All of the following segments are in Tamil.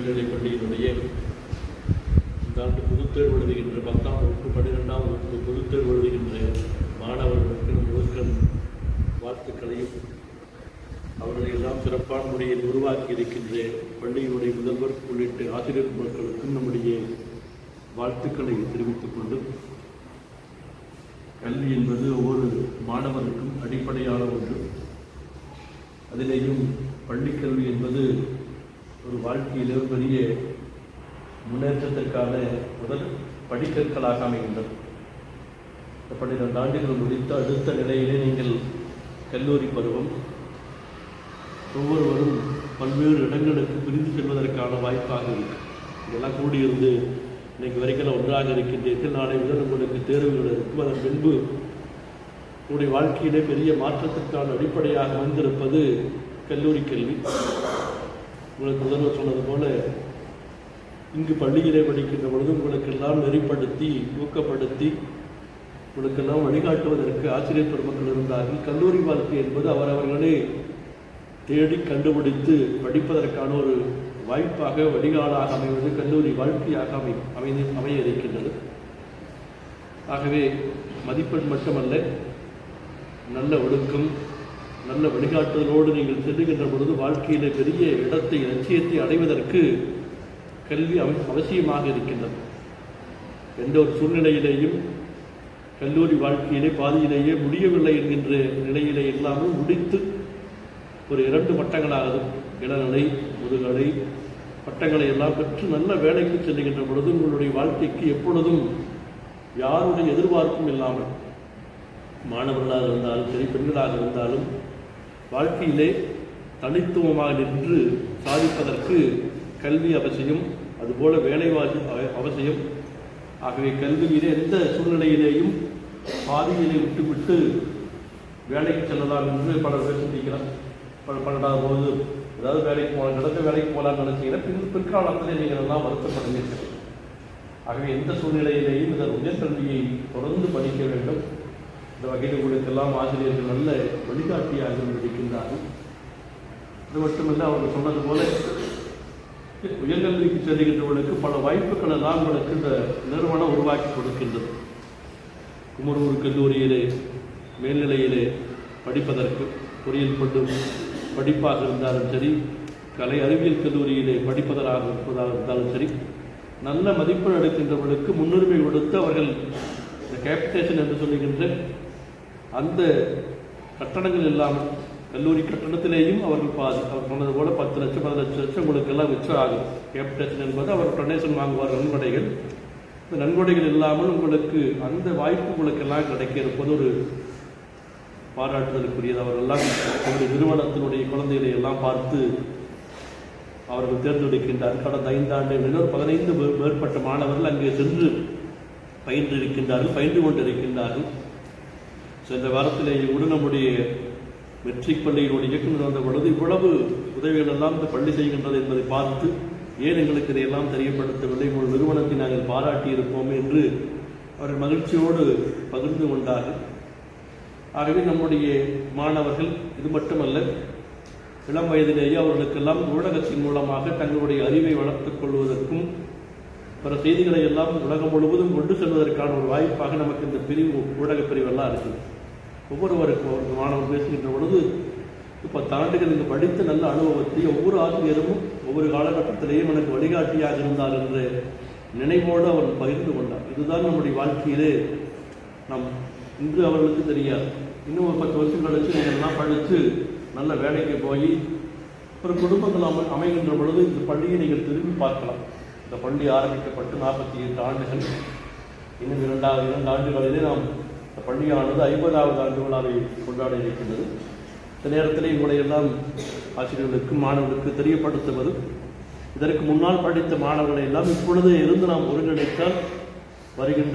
மேல்நிலைப் பள்ளியினுடைய இந்த ஆண்டு பொதுத்தேர்வு எழுதுகின்ற 10ஆம் வகுப்பு 12ஆம் வகுப்பு பொதுத்தேர்வு எழுதுகின்ற மாணவர்களுக்கு முதற்கண் வாழ்த்துக்களையும் அவர்களை எல்லாம் சிறப்பான முறையில் உருவாக்கி இருக்கின்ற பள்ளியினுடைய முதல்வர் உள்ளிட்ட ஆசிரியர் மக்களுக்கும் நம்முடைய வாழ்த்துக்களை தெரிவித்துக் கொண்டு, கல்வி என்பது ஒவ்வொரு மாணவருக்கும் அடிப்படையான ஒன்று. அதிலேயும் பள்ளிக்கல்வி என்பது ஒரு வாழ்க்கையிலே பெரிய முன்னேற்றத்திற்கான முதல் படிக்கற்களாக அமைகின்றது. 12 ஆண்டுகள் முடித்த அடுத்த நிலையிலே நீங்கள் கல்லூரி பருவம், ஒவ்வொருவரும் பல்வேறு இடங்களுக்கு பிரிந்து செல்வதற்கான வாய்ப்பாக இருக்கு. இதெல்லாம் கூடியிருந்து இன்னைக்கு வரைக்கும் ஒன்றாக இருக்கின்றீர்கள். நாளை முதல் உங்களுக்கு தேர்வுகள் இருக்கும். அதன் பின்பு உங்களுடைய வாழ்க்கையிலே பெரிய மாற்றத்திற்கான அடிப்படையாக வந்திருப்பது கல்லூரி கல்வி. உங்களுக்கு முதல்வர் சொன்னது போல, இங்கு பள்ளியிலே படிக்கின்ற பொழுது உங்களுக்கெல்லாம் நெறிப்படுத்தி ஊக்கப்படுத்தி உங்களுக்கெல்லாம் வழிகாட்டுவதற்கு ஆசிரியர் பெருமக்கள் இருந்தார்கள். கல்லூரி வாழ்க்கை என்பது அவரவர்களே தேடி கண்டுபிடித்து படிப்பதற்கான ஒரு வாய்ப்பாக, வழிகாலாக அமைவது கல்லூரி வாழ்க்கையாக அமைய இருக்கின்றது. ஆகவே மதிப்பெண் மட்டுமல்ல, நல்ல ஒழுக்கம், நல்ல வழிகாட்டுதலோடு நீங்கள் செல்லுகின்ற பொழுது வாழ்க்கையிலே பெரிய இடத்தை, லட்சியத்தை அடைவதற்கு கல்வி அவசியமாக இருக்கின்றது. எந்த ஒரு சூழ்நிலையிலேயும் கல்லூரி வாழ்க்கையிலே பாதியிலேயே முடியவில்லை என்கின்ற நிலையிலே இல்லாமல் முடித்து ஒரு 2 பட்டங்களாக இளநிலை, முதுகலை பட்டங்களை எல்லாம் பெற்று நல்ல வேலைக்கு செல்லுகின்ற பொழுது உங்களுடைய வாழ்க்கைக்கு எப்பொழுதும் யாருடைய எதிர்பார்ப்பும் இல்லாமல், மாணவர்களாக இருந்தாலும் சரி, பெண்களாக இருந்தாலும் வாழ்க்கையிலே தனித்துவமாக நின்று சாதிப்பதற்கு கல்வி அவசியம். அதுபோல வேலைவாய்ப்பு அவசியம். ஆகவே கல்வியிலே எந்த சூழ்நிலையிலேயும் பாதியிலே விட்டுவிட்டு வேலைக்கு செல்லலாம் என்று பலர் பேர் சிந்திக்கிறார். 12ஆம் போது ஏதாவது வேலைக்கு போகலாம், நடந்த வேலைக்கு போகலான்னு நினைச்சீங்கன்னா பிற்காலத்திலே நீங்கள் எல்லாம் வருத்தப்படுவீர்கள். ஆகவே எந்த சூழ்நிலையிலேயும் இந்த உயர்கல்வியை தொடர்ந்து படிக்க வேண்டும். இந்த வகையில் உங்களுக்கெல்லாம் ஆசிரியர்கள் நல்ல வழிகாட்டியாக இருக்கின்றார்கள். அது மட்டுமல்ல, அவர்கள் சொன்னது போல உயர்கல்விக்கு செல்லுகின்றவர்களுக்கு பல வாய்ப்புகள் எல்லாம் உங்களுக்கு இந்த நிறுவனம் உருவாக்கி கொடுக்கின்றது. குமரூர் கல்லூரியிலே மேல்நிலையிலே படிப்பதற்கு பொறியியல் படிப்பாக இருந்தாலும் சரி, கலை அறிவியல் கல்லூரியிலே படிப்பதாக இருந்தாலும் சரி, நல்ல மதிப்பெண் எடுக்கின்றவர்களுக்கு முன்னுரிமை கொடுத்து அவர்கள் இந்த கேபிடேஷன் என்று சொல்லுகின்ற அந்த கட்டணங்கள் இல்லாமல் கல்லூரி கட்டணத்திலேயும் அவர்கள் அவர் சொன்னது போல 10 லட்சம் 15 லட்சம் உங்களுக்கு எல்லாம் மிச்சம் ஆகும். கேபிடேஷன் என்பது அவர் டொனேஷன் வாங்குவார், நன்கொடைகள். இந்த நன்கொடைகள் இல்லாமல் உங்களுக்கு அந்த வாய்ப்பு உங்களுக்கு எல்லாம் கிடைக்க இருப்பது ஒரு பாராட்டுதலுக்குரியது. அவர்களெல்லாம் அவருடைய நிறுவனத்தினுடைய குழந்தைகளை எல்லாம் பார்த்து அவர்கள் தேர்ந்தெடுக்கின்றார். கடந்த 5 ஆண்டுகளில் 15 மேற்பட்ட மாணவர்கள் அங்கே சென்று பயின்று கொண்டிருக்கின்றார்கள். சென்ற வாரத்திலேயே கூட நம்முடைய மெட்ரிக் பள்ளியினுடைய இயக்குநர் வந்த பொழுது இவ்வளவு உதவிகள் எல்லாம் இந்த பள்ளி செய்கின்றது என்பதை பார்த்து, ஏன் எங்களுக்கு இதையெல்லாம் தெரியப்படுத்தவில்லை, உங்கள் நிறுவனத்தை நாங்கள் பாராட்டி இருப்போம் என்று அவர்கள் மகிழ்ச்சியோடு பகிர்ந்து கொண்டார்கள். ஆகவே நம்முடைய மாணவர்கள் இது மட்டுமல்ல, இளம் வயதிலேயே அவர்களுக்கெல்லாம் ஊடகத்தின் மூலமாக தங்களுடைய அறிவை வளர்த்துக் கொள்வதற்கும் பிற செய்திகளை எல்லாம் உலகம் முழுவதும் கொண்டு செல்வதற்கான ஒரு வாய்ப்பாக நமக்கு இந்த பிரிவு, ஊடக பிரிவெல்லாம் இருக்குது. ஒவ்வொருவருக்கும் ஒரு மாணவர் பேசுகின்ற பொழுது 10 ஆண்டுகள் இங்கு படித்த நல்ல அனுபவத்தை ஒவ்வொரு ஆசிரியரும் ஒவ்வொரு காலகட்டத்திலேயும் எனக்கு வழிகாட்டியாக இருந்தார் என்ற நினைவோடு அவர் பகிர்ந்து கொண்டார். இதுதான் நம்முடைய வாழ்க்கையிலே நாம் இன்று அவர்களுக்கு தெரியாது. இன்னும் ஒரு 10 வருஷம் கழிச்சு நீங்கள் எல்லாம் படித்து நல்ல வேலைக்கு போய் ஒரு குடும்பங்கள் அமைகின்ற பொழுது இந்த பள்ளியை நீங்கள் திரும்பி பார்க்கலாம். இந்த பள்ளி ஆரம்பிக்கப்பட்டு 48 ஆண்டுகள், இன்னும் 2 ஆண்டுகளிலே நாம் இந்த பள்ளியானது 50வது ஆண்டு விழாவை கொண்டாட இருக்கின்றது. இந்த நேரத்தில் இவங்களையெல்லாம் ஆசிரியர்களுக்கும் மாணவர்களுக்கு தெரியப்படுத்துவது, இதற்கு முன்னால் படித்த மாணவர்களை எல்லாம் இப்பொழுது இருந்து நாம் ஒருங்கிணைத்தால் வருகின்ற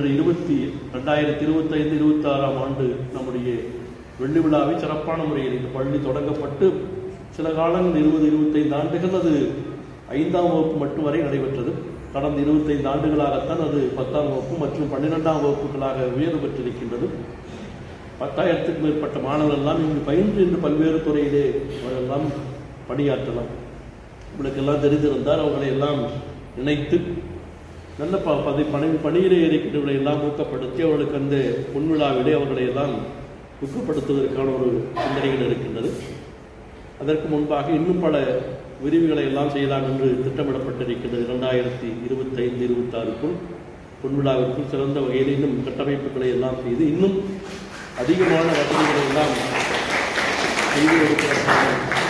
2025-26ஆம் ஆண்டு நம்முடைய வெள்ளி விழாவை சிறப்பான முறையில் இந்த பள்ளி தொடங்கப்பட்டு சில காலங்கள் 20-25 ஆண்டுகள் அது 5ஆம் வகுப்பு மட்டும் வரை நடைபெற்றது. கடந்த 25 ஆண்டுகளாகத்தான் அது 10ஆம் வகுப்பு மற்றும் 12ஆம் வகுப்புகளாக உயர்வு பெற்றிருக்கின்றது. 10,000க்கும் மேற்பட்ட மாணவர்கள் எல்லாம் இங்கு பயின்று பல்வேறு துறையிலே அவரெல்லாம் பணியாற்றலாம். உங்களுக்கெல்லாம் தெரிந்திருந்தால் அவர்களை எல்லாம் நினைத்து நல்ல பணியிலே இருக்கின்றவர்களை எல்லாம் ஊக்கப்படுத்தி அவர்களுக்கு அந்த பொன்விழாவிலே அவர்களை எல்லாம் ஊக்கப்படுத்துவதற்கான ஒரு சிந்தனைகள் இருக்கின்றது. அதற்கு முன்பாக இன்னும் பல விரிவுகளை எல்லாம் செய்யலாம் என்று திட்டமிடப்பட்டிருக்கின்றது. 2025-26க்குள் பொன்விழாவிற்குள் சிறந்த வகையில் இன்னும் கட்டமைப்புகளை எல்லாம் செய்து இன்னும் அதிகமான வசதிகளை எல்லாம் செய்து கொடுப்பதற்கான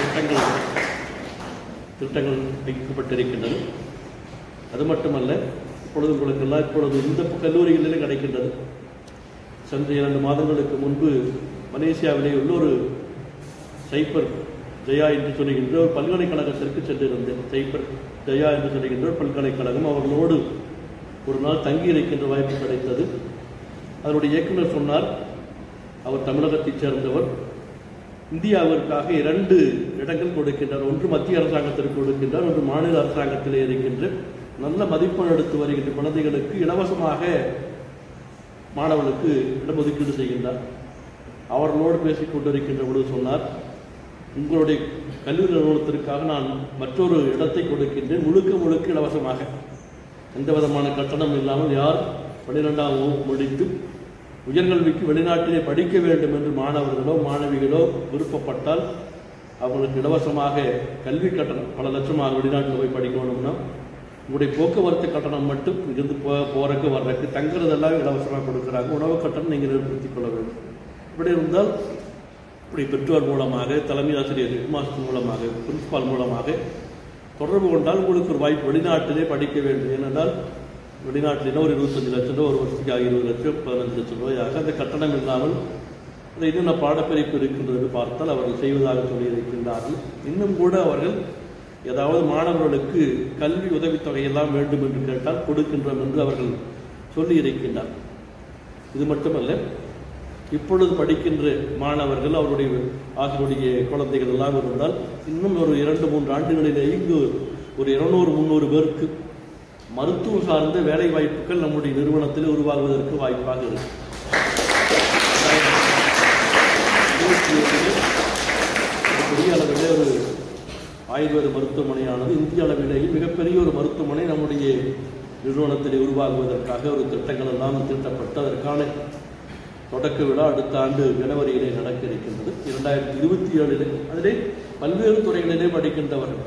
திட்டங்கள் வைக்கப்பட்டிருக்கின்றது. அது மட்டுமல்ல, இப்பொழுது உங்களுக்கெல்லாம் இப்பொழுது இந்த கல்லூரிகளிலே கிடைக்கின்றது. சென்ற 2 மாதங்களுக்கு முன்பு மலேசியாவிலே உள்ள ஒரு சைபர் ஜெயா என்று சொல்லுகின்ற ஒரு பல்கலைக்கழகத்திற்கு சென்றிருந்தேன். சைபர் ஜெயா என்று சொல்லுகின்ற ஒரு பல்கலைக்கழகம், அவர்களோடு ஒரு நாள் தங்கி இருக்கின்ற வாய்ப்பு கிடைத்தது. அதனுடைய இயக்குனர் சொன்னார், அவர் தமிழகத்தைச் சேர்ந்தவர், இந்தியாவிற்காக 2 இடங்கள் கொடுக்கின்றார். ஒன்று மத்திய அரசாங்கத்திற்கு கொடுக்கின்றார், ஒன்று மாநில அரசாங்கத்திலே இருக்கின்ற நல்ல மதிப்பெண் எடுத்து வருகின்ற குழந்தைகளுக்கு இலவசமாக மாணவர்களுக்கு இடஒதுக்கீடு செய்கின்றார். அவர்களோடு பேசிக் கொண்டிருக்கின்ற பொழுது சொன்னார், உங்களுடைய கல்லூரி நிறுவனத்திற்காக நான் மற்றொரு இடத்தை கொடுக்கின்றேன், முழுக்க இலவசமாக, எந்த விதமான கட்டணம் இல்லாமல். யார் 12ஆம் வகுப்பு முடித்து உயர்கல்விக்கு வெளிநாட்டிலே படிக்க வேண்டும் என்று மாணவர்களோ மாணவிகளோ விருப்பப்பட்டால் அவங்களுக்கு இலவசமாக கல்வி கட்டணம் பல லட்சமாக வெளிநாட்டில் போய் படிக்கணும்னா உங்களுடைய போக்குவரத்து கட்டணம் மட்டும் இங்கிருந்து போறதுக்கு வர்றதுக்கு தங்குறதெல்லாம் இலவசமாக கொடுக்குறாங்க. உணவு கட்டணம் நீங்கள் நிர்படுத்திக் கொள்ள வேண்டும். இப்படி இருந்தால் இப்படி பெற்றோர் மூலமாக, தலைமை ஆசிரியர், ஹெட் மாஸ்டர் மூலமாக, பிரின்சிபால் மூலமாக தொடர்பு கொண்டால் உங்களுக்கு ஒரு வாய்ப்பு. வெளிநாட்டிலே படிக்க வேண்டும். ஏனென்றால் வெளிநாட்டிலே ஒரு 25 லட்சம் ரூபா, ஒரு வருஷத்துக்கு 20 லட்சம் 15 லட்சம் ரூபாயாக அந்த கட்டணம் இல்லாமல் அதை இன்னும் பாடப்பிரிப்பு இருக்கின்றது என்று பார்த்தால் அவர்கள் செய்வதாக சொல்லியிருக்கின்றார்கள். இன்னும் கூட அவர்கள் ஏதாவது மாணவர்களுக்கு கல்வி உதவித்தொகையெல்லாம் வேண்டும் என்று கேட்டால் கொடுக்கின்றோம் என்று அவர்கள் சொல்லி இருக்கின்றார். இது மட்டுமல்ல, இப்பொழுது படிக்கின்ற மாணவர்கள் அவருடைய ஆசிரியருடைய குழந்தைகள் எல்லாம் இருந்தால் இன்னும் ஒரு 2-3 ஆண்டுகளிலேயே இங்கு ஒரு 200-300 பேருக்கு மருத்துவம் சார்ந்த வேலை வாய்ப்புகள் நம்முடைய நிறுவனத்தில் உருவாகுவதற்கு வாய்ப்பாக இருக்கு. பெரிய அளவிலே ஒரு ஆயுர்வேத மருத்துவமனையானது இந்திய அளவிலேயே மிகப்பெரிய ஒரு மருத்துவமனை நம்முடைய நிறுவனத்தில் உருவாகுவதற்காக ஒரு திட்டங்கள் எல்லாம் தீட்டப்பட்டு அதற்கான தொடக்க விழா அடுத்த ஆண்டு ஜனவரியிலே நடக்க இருக்கின்றது. 2027 அதிலே பல்வேறு துறைகளிலே படிக்கின்றவர்கள்,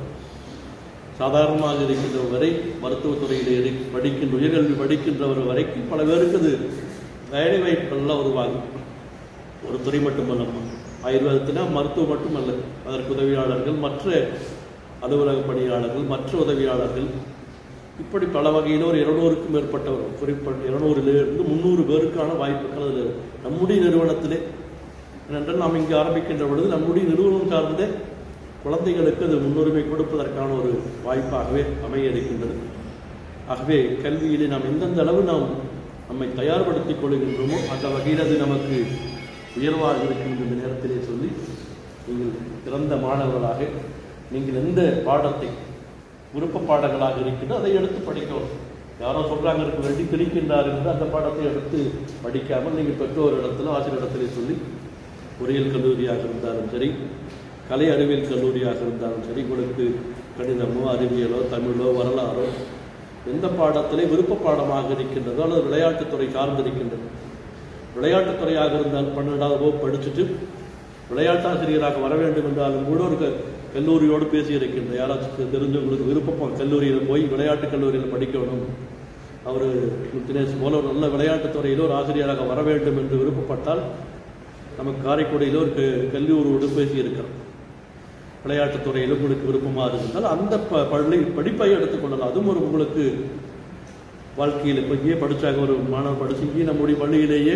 சாதாரணமாக இருக்கின்றவர் வரை மருத்துவத்துறையிலே படிக்கின்ற உயர்கல்வி படிக்கின்றவர் வரைக்கும் பல பேருக்கு அது வேலை வாய்ப்புகள்லாம் உருவாகும். ஒரு துறை மட்டுமல்ல, ஆயுர்வேதத்தில் மருத்துவம் மட்டுமல்ல, அதற்கு உதவியாளர்கள், மற்ற அலுவலக பணியாளர்கள், மற்ற உதவியாளர்கள், இப்படி பல வகையில் ஒரு 200க்கும் மேற்பட்டவர், குறிப்பிட்ட 200லிருந்து 300 பேருக்கான வாய்ப்புகள் அதில் நம்முடைய நிறுவனத்திலே. ஏனென்றால் நாம் இங்கே ஆரம்பிக்கின்ற பொழுது நம்முடைய நிறுவனம் சார்ந்த குழந்தைகளுக்கு அது முன்னுரிமை கொடுப்பதற்கான ஒரு வாய்ப்பாகவே அமைய இருக்கின்றது. ஆகவே கல்வியிலே நாம் எந்தெந்த அளவு நாம் நம்மை தயார்படுத்திக் கொள்கின்றோமோ அந்த வகையில் அது நமக்கு உயர்வாக இருக்கின்ற இந்த நேரத்திலே சொல்லி, நீங்கள் சிறந்த மாணவர்களாக நீங்கள் எந்த பாடத்தை விருப்ப பாடங்களாக இருக்கின்றோ அதை எடுத்து படிக்கணும். யாரோ சொல்றாங்க வேண்டி திணிக்கின்றார் என்று அந்த பாடத்தை எடுத்து படிக்காமல் நீங்கள் பெற்றோர் இடத்துல, ஆசிரியர் இடத்திலே சொல்லி, பொறியியல் கல்லூரியாக இருந்தாலும் சரி, கலை அறிவியல் கல்லூரியாக இருந்தாலும் சரி, உங்களுக்கு கணிதமோ அறிவியலோ தமிழோ வரலாறோ எந்த பாடத்திலே விருப்ப பாடமாக இருக்கின்றதோ அல்லது விளையாட்டுத்துறை சார்ந்திருக்கின்றது. விளையாட்டுத்துறையாக இருந்தால் 12ஆவது வகுப்பு படிச்சுட்டு விளையாட்டாசிரியராக வர வேண்டும் என்றாலும் கூட ஒரு கல்லூரியோடு பேசியிருக்கின்ற யாராச்சும் தெரிஞ்சவங்களுக்கு விருப்பம் கல்லூரியில் போய் விளையாட்டு கல்லூரியில் படிக்கணும், அவர் தினேஷ் போல ஒரு நல்ல விளையாட்டுத்துறையில் ஒரு ஆசிரியராக வர வேண்டும் என்று விருப்பப்பட்டால் நமக்கு காரைக்குடியில் ஒரு கல்லூரியோடு பேசியிருக்கிறோம். விளையாட்டுத்துறையில் உங்களுக்கு விருப்பமாக இருந்தால் அந்த படிப்பை எடுத்துக்கொள்ளலாம். அதுவும் ஒரு உங்களுக்கு வாழ்க்கையில் இப்போ இங்கேயே படித்தாங்க, ஒரு மாணவர் படிச்சு இங்கேயே நம்முடைய பள்ளியிலேயே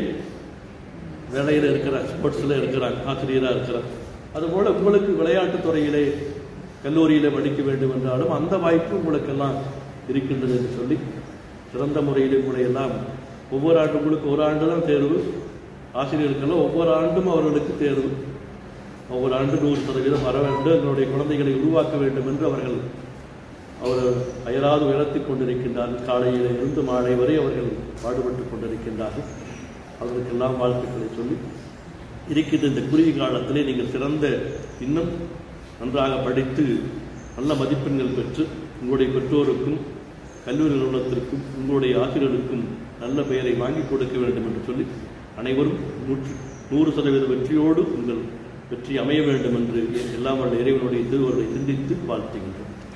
வேலையில் இருக்கிறார், ஸ்போர்ட்ஸில் இருக்கிறாங்க, ஆசிரியராக இருக்கிறார். அதுபோல் உங்களுக்கு விளையாட்டுத்துறையிலே கல்லூரியிலே படிக்க வேண்டும் என்றாலும் அந்த வாய்ப்பு உங்களுக்கெல்லாம் இருக்கின்றது என்று சொல்லி சிறந்த முறையில் உங்களையெல்லாம் ஒவ்வொரு ஆண்டு உங்களுக்கு ஒரு ஆண்டு தான் தேர்வு, ஆசிரியர்களுக்கெல்லாம் ஒவ்வொரு ஆண்டும் அவர்களுக்கு தேர்வு, ஒவ்வொரு ஆண்டு 100% வர வேண்டும், எங்களுடைய குழந்தைகளை உருவாக்க வேண்டும் என்று அவர்கள் அயராது உயர்த்தி கொண்டிருக்கின்றார்கள். காலையில் இருந்து மாலை வரை அவர்கள் பாடுபட்டு கொண்டிருக்கின்றார்கள். அவர்களுக்கெல்லாம் வாழ்த்துக்களை சொல்லி இருக்கின்ற இந்த குறுகிய காலத்திலே நீங்கள் சிறந்த இன்னும் நன்றாக படித்து நல்ல மதிப்பெண்கள் பெற்று உங்களுடைய பெற்றோருக்கும் கல்லூரி நிறுவனத்திற்கும் உங்களுடைய ஆசிரியர்களுக்கும் நல்ல பெயரை வாங்கி கொடுக்க வேண்டும் என்று சொல்லி அனைவரும் 100% வெற்றியோடு உங்கள் வெற்றி அமைய வேண்டும் என்று எல்லாம் வல்ல இறைவனுடைய திருவருளை சிந்தித்து வாழ்த்துகின்றோம்.